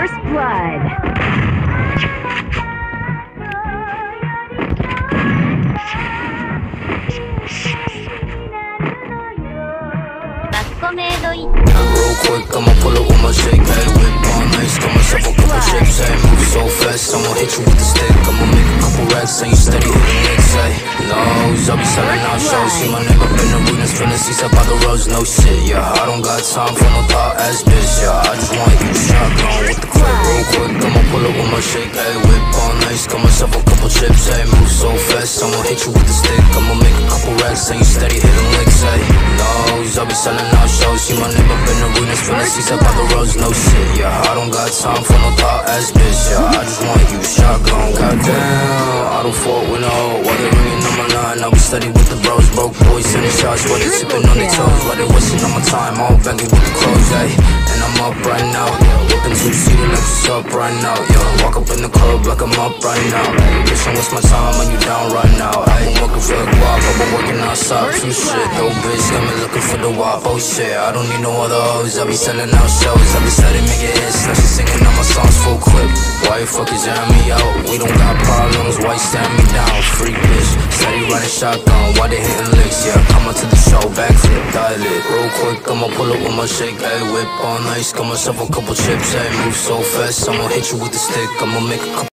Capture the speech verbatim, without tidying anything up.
First blood. Real quick, I'ma pull up with my shake, hey, whip on nice, got myself a couple chips, hey, move so fast, I'ma hit you with the stick, I'ma make a couple racks, and you steady hitting licks, hey, nose, I'll be selling out shows, see my name up in the arenas, filling seats up by the roads, no shit, yeah, I don't got time for no thought ass bitch, yeah, I just want you shotgun with the clip, real quick, I'ma pull up with my shake, hey, whip on nice, got myself a couple chips, hey, move so fast, I'ma hit you with the stick, I'ma make a couple racks, and you steady hitting licks, hey, nose, I'll be selling out shows, see my name up in the arenas, filling seats up by the roads, no shit, yeah, I don't got time for no thought ass bitch, yeah, I just want you shotgun, goddamn, I don't fault with no, while they ringing on my line, I'll be steady with the bros, broke boys, sending shots, while they sipping on their toes, while they wasting on my time, all banging with the clothes, ayy, and I'm up right now, yeah, whipping two-seater like what's up right now, yeah, walk up in the club like I'm up right now, ayy, bitch, don't waste my time when you down right now, ayy, I'm working for the guap, I've been working outside, few shit, though, bitch, got me looking for the wop, oh shit, I don't need no other hoes, I be selling out shows, I be steady making hits, now she singing all my songs full clip, why you fuckers airing me out, we don't got problems, why you staring me down, free bitch, steady running shotgun, why they hitting licks, yeah, come on to the show, backflip, dial it, real quick, I'ma pull up with my shake, ayy, whip on nice, got myself a couple chips, ayy, move so fast, I'ma hit you with the stick, I'ma make a couple